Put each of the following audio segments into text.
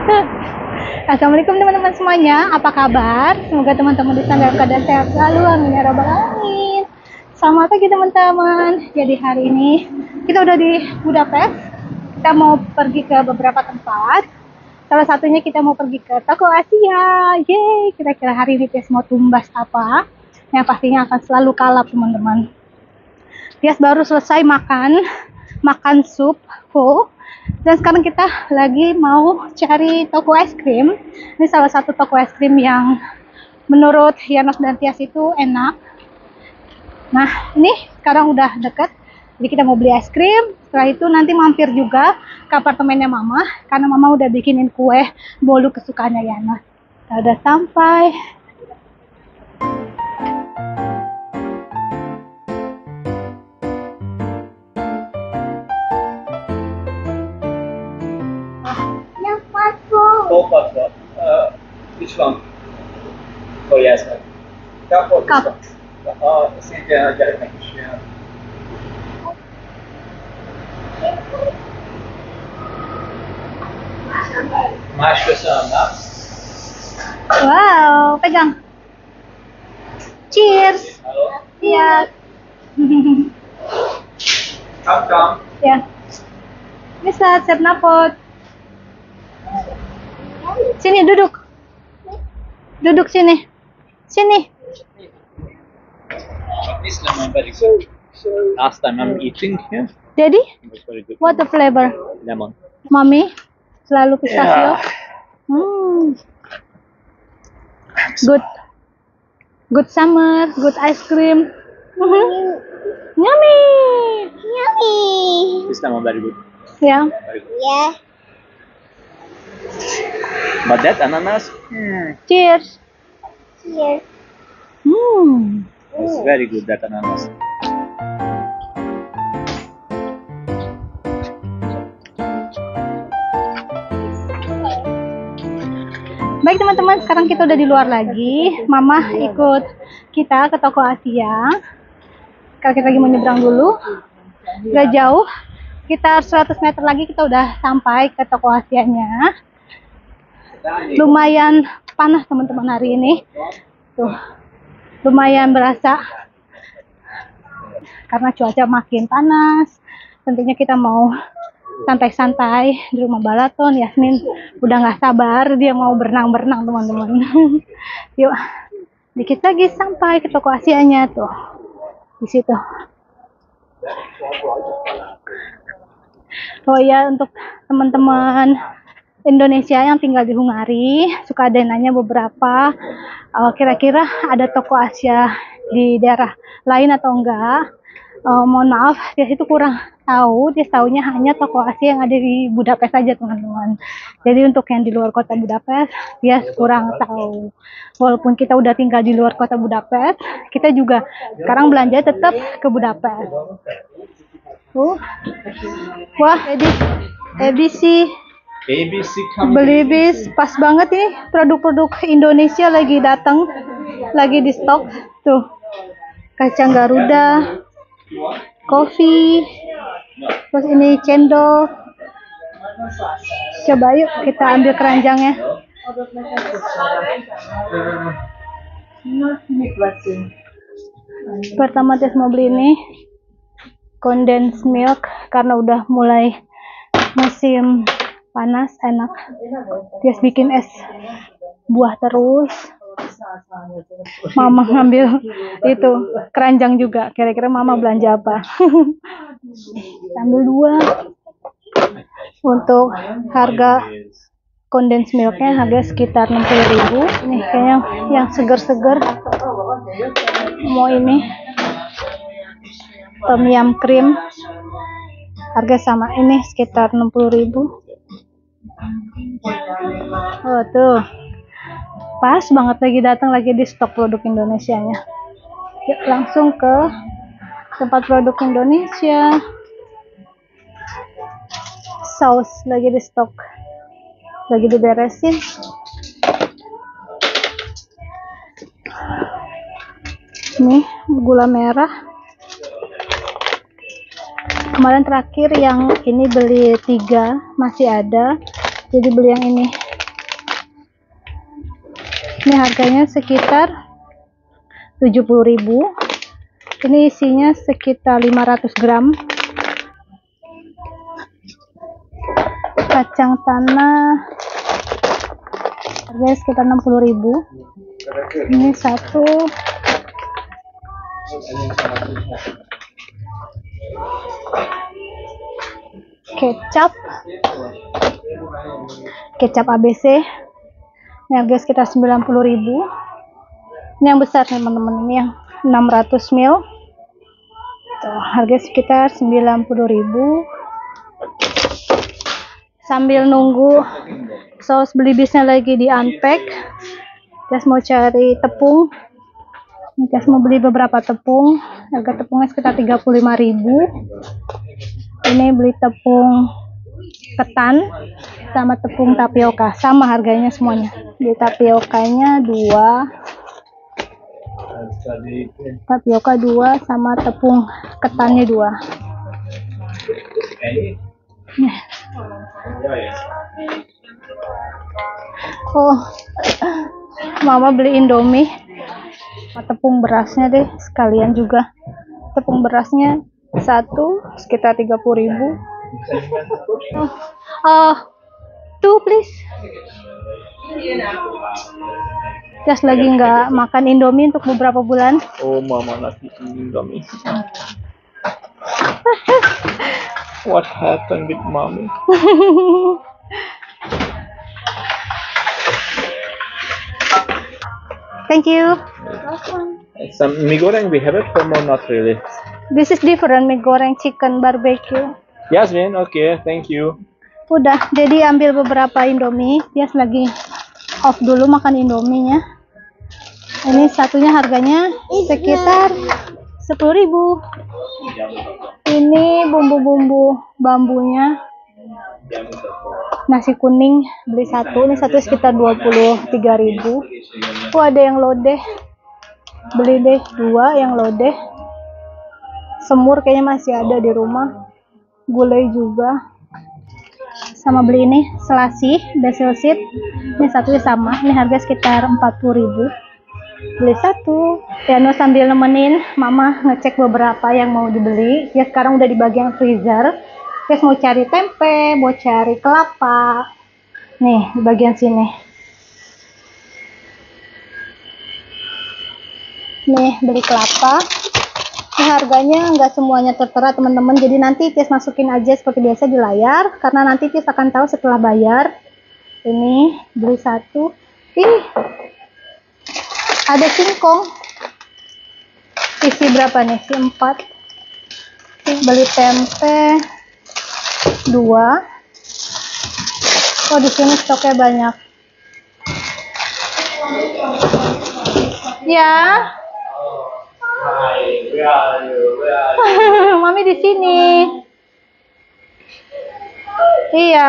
Assalamualaikum teman-teman semuanya, apa kabar? Semoga teman-teman di sana dalam keadaan sehat selalu, amin ya rabbal alamin. Selamat pagi teman-teman. Jadi hari ini kita udah di Budapest. Kita mau pergi ke beberapa tempat. Salah satunya kita mau pergi ke toko Asia. Yeay, kira-kira hari ini Tias mau tumbas apa? Yang pastinya akan selalu kalap teman-teman. Tias baru selesai makan sup pho. Dan sekarang kita lagi mau cari toko es krim. Ini salah satu toko es krim yang menurut Yanos dan Tias itu enak. Nah, ini sekarang udah deket. Jadi kita mau beli es krim. Setelah itu nanti mampir juga ke apartemennya Mama. Karena Mama udah bikinin kue bolu kesukaannya Yanos. Kita udah sampai. Four cups of which one? Oh yes, cup or Cup. See the German. Maşlı sana. Wow, pegang. Cheers. Halo. Iya. Come. Ya. Bisa siap napot. Sini duduk. Duduk sini. Sini. This lemon very good. Last time I'm eating here, Daddy, it was very good. what the flavor? Lemon. Mami, selalu pistachio. Good. Good summer, good ice cream. Yummy. This lemon very good. Ya. Very good. But that ananas, Cheers. it's very good. That ananas. Baik teman-teman, sekarang kita udah di luar lagi. Mama ikut kita ke toko Asia. Sekarang kita lagi mau nyebrang dulu. Gak jauh, sekitar 100 meter lagi kita udah sampai ke toko Asianya. Lumayan panas teman-teman hari ini. Tuh, lumayan berasa. Karena cuaca makin panas. Tentunya kita mau santai-santai di rumah Balaton. Yasmin udah nggak sabar, dia mau berenang-berenang teman-teman. Yuk, dikit lagi sampai ke toko Asianya tuh, di situ. Oh ya, untuk teman-teman Indonesia yang tinggal di Hungari, suka ada yang nanya beberapa, kira-kira ada toko Asia di daerah lain atau enggak. Mohon maaf, dia itu kurang tahu. Dia tahunya hanya toko Asia yang ada di Budapest saja teman-teman. Jadi untuk yang di luar kota Budapest, dia kurang tahu. Walaupun kita udah tinggal di luar kota Budapest, kita juga sekarang belanja tetap ke Budapest. Wah, jadi ABC beli bis pas banget nih, produk-produk Indonesia lagi datang, lagi di stok tuh. Kacang Garuda, kopi, terus ini cendol. Coba yuk kita ambil keranjangnya. Pertama Tes mau beli ini condensed milk karena udah mulai musim panas, enak. Dia bikin es buah terus. Mama ngambil itu keranjang juga. Kira-kira Mama belanja apa? Ambil 2. Untuk harga condensed milknya harga sekitar 60.000. Ini kayaknya yang seger-seger. Mau ini tom yum cream, harga sama, ini sekitar 60.000. Oh tuh, pas banget lagi datang, lagi di stok produk Indonesia nya. Yuk langsung ke tempat produk Indonesia. Saus lagi di stok, lagi diberesin. Nih gula merah. Kemarin terakhir yang ini beli 3, masih ada. Jadi beli yang ini Ini harganya sekitar 70.000. Ini isinya sekitar 500 gram. Kacang tanah harganya sekitar 60.000. Ini satu. Kecap ABC. Ini harga sekitar 90.000. Ini yang besar teman-teman, ini yang 600 ml. Tuh, harga sekitar 90.000. Sambil nunggu saus belibisnya lagi di unpack, guys mau cari tepung. Ini guys mau beli beberapa tepung. Harga tepungnya sekitar 35.000. Ini beli tepung ketan sama tepung tapioka, sama harganya semuanya. Di tapiokanya 2, tapioka 2 sama tepung ketannya 2. Oh, mama beli Indomie sama tepung berasnya deh sekalian juga. Tepung berasnya satu sekitar 30.000. Two please. Just lagi nggak makan Indomie untuk beberapa bulan. Oh, mama lagi Indomie. What happened with mommy? Thank you. Some mie goreng we have it for more, not really. This is different, mie goreng chicken barbecue. Yasmin, okay, thank you. Udah, jadi ambil beberapa Indomie. Dia lagi off dulu makan Indominya. Ini satunya harganya sekitar 10.000. Ini bumbu-bumbu bambunya. Nasi kuning beli satu, ini satu sekitar 23.000. Oh, ada yang lodeh. Beli deh 2 yang lodeh. Semur kayaknya masih ada di rumah. Gulai juga. Sama beli ini selasi basil seed. Ini satunya sama, ini harga sekitar 40.000. Beli satu. Piano sambil nemenin mama ngecek beberapa yang mau dibeli. Ya sekarang udah di bagian freezer. Guys mau cari tempe, mau cari kelapa. Nih di bagian sini. Nih beli kelapa. Ini harganya nggak semuanya tertera teman-teman. Jadi nanti Tis masukin aja seperti biasa di layar. Karena nanti Tis akan tahu setelah bayar. Ini beli satu. Ih, ada singkong. Isi berapa nih? Isi 4. Beli tempe 2. Oh di sini stoknya banyak. Ya. Hi, where are you? Where are you? Mami di sini. Iya.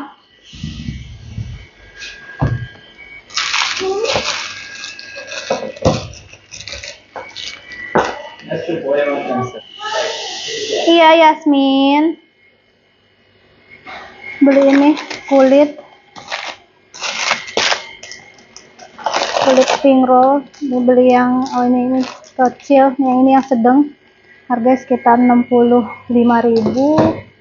Iya Yasmin. Beli ini kulit spring roll. Ini beli yang ini kecil, yang ini yang sedang. Harga sekitar 65.000.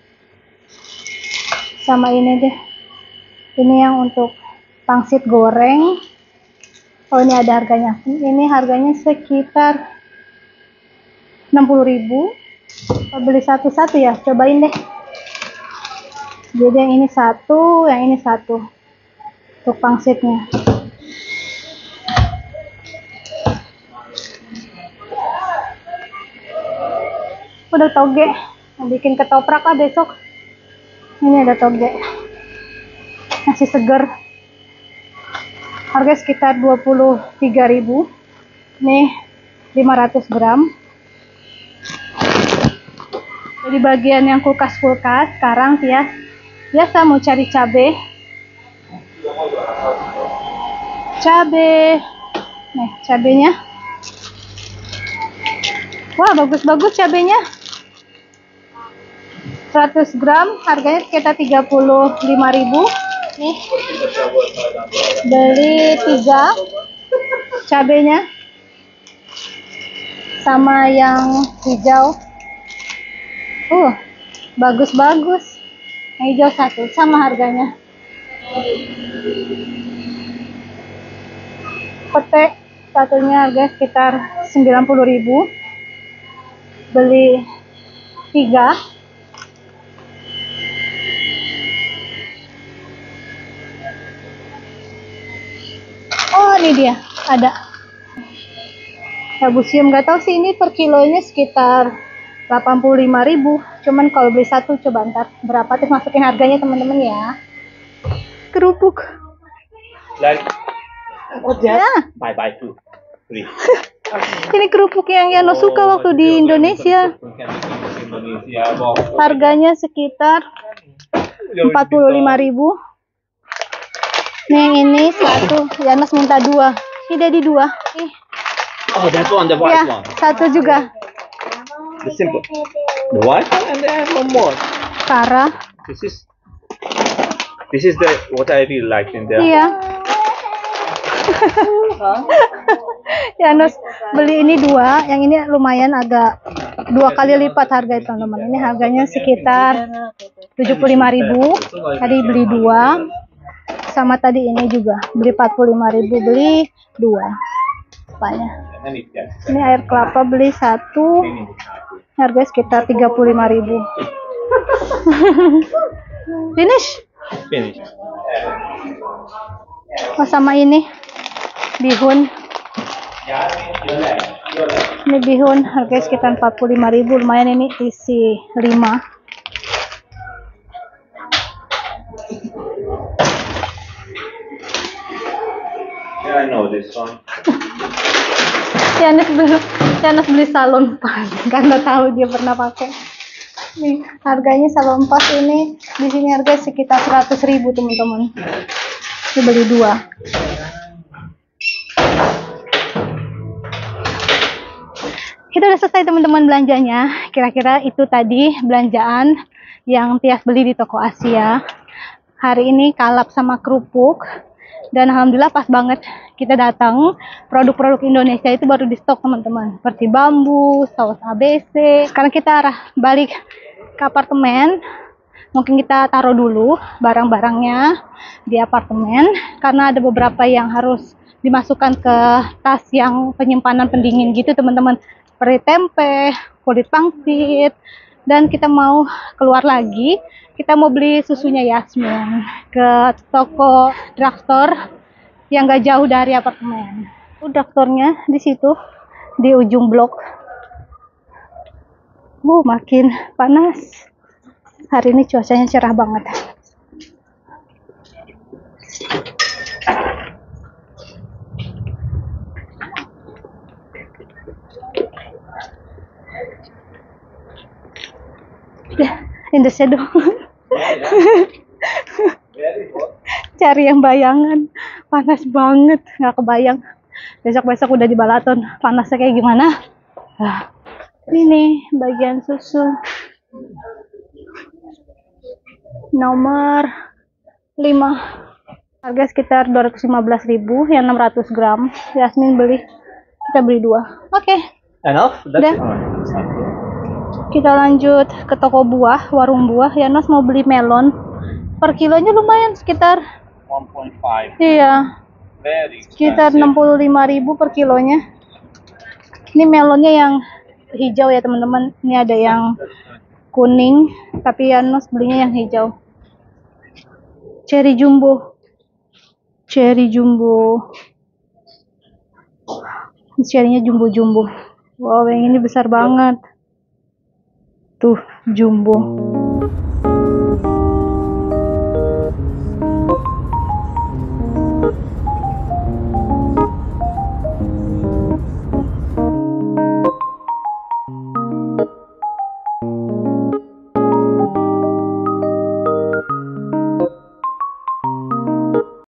Sama ini deh. Ini yang untuk pangsit goreng. Oh ini ada harganya. Ini harganya sekitar 60.000. Beli satu-satu ya, cobain deh. Jadi yang ini satu, yang ini satu untuk pangsitnya. Udah toge, mau bikin ketoprak besok. Ini ada toge, nasi seger. Harga sekitar 23.000. Nih 500 gram. Di bagian yang kulkas-kulkas sekarang ya biasa mau cari cabe. Nih cabenya. Wah bagus-bagus cabenya. 100 gram harganya sekitar 35.000. Nih beli 3. cabenya sama yang hijau. Bagus-bagus. Yang hijau satu sama harganya. Pete satunya harga sekitar 90.000. Beli 3. Oh, ini dia ada Fabusium. Gak tahu sih ini per kilonya sekitar 85.000. Cuman kalau beli satu coba ntar berapa, terus masukin harganya teman-teman ya. Kerupuk. Like, Ya. buy 2, 3. Ini kerupuk yang Yano suka waktu di Indonesia. Harganya sekitar 45.000. Nih yang ini satu, Yanos minta 2. Ini jadi 2. Ih. Oh, that one, the Ya, white one. satu juga. The simple. The white one, and then one more. Kara. This is the what I really like in there. Iya. Yanos beli ini 2, yang ini lumayan agak 2 kali lipat harga itu teman-teman. Ini harganya sekitar 75.000. Tadi beli 2. Sama tadi ini juga beli 45.000, beli 2. Apanya? Ini air kelapa beli 1. Harga sekitar 35.000. Finish. Oh, sama ini bihun. Ini bihun harga sekitar 45.000. Lumayan, ini isi 5. Yeah, I know this one. Yanes beli salon-pas karena tahu dia pernah pakai. Nih harganya salon-pas ini di sini harga sekitar 100.000 teman-teman. Ini beli 2. Kita udah selesai teman-teman belanjanya. Kira-kira itu tadi belanjaan yang Tias beli di toko Asia. Hari ini kalap sama kerupuk. Dan alhamdulillah pas banget kita datang, produk-produk Indonesia itu baru di stok teman-teman. Seperti bambu, saus ABC. Sekarang kita arah balik ke apartemen. Mungkin kita taruh dulu barang-barangnya di apartemen. Karena ada beberapa yang harus dimasukkan ke tas yang penyimpanan pendingin gitu teman-teman. Seperti tempe, kulit pangsit. Dan kita mau keluar lagi. Kita mau beli susunya Yasmin ke toko drugstore yang gak jauh dari apartemen. Drugstore-nya di situ di ujung blok. Makin panas. Hari ini cuacanya cerah banget. In the shadow. Cari yang bayangan. Panas banget, nggak kebayang besok-besok udah di Balaton panasnya kayak gimana. Ini bagian susu nomor 5, harga sekitar 215.000 yang 600 gram. Yasmin kita beli 2. Oke. Enough? Udah. Kita lanjut ke toko buah, warung buah. Yanos mau beli melon. Per kilonya lumayan sekitar 1.5. Iya. Sekitar 65.000 per kilonya. Ini melonnya yang hijau ya teman-teman. Ini ada yang kuning, tapi Yanos belinya yang hijau. Cherry jumbo. Cherry jumbo. Cherry-nya jumbo-jumbo. Wow, yang ini besar banget. Tuh, jumbo.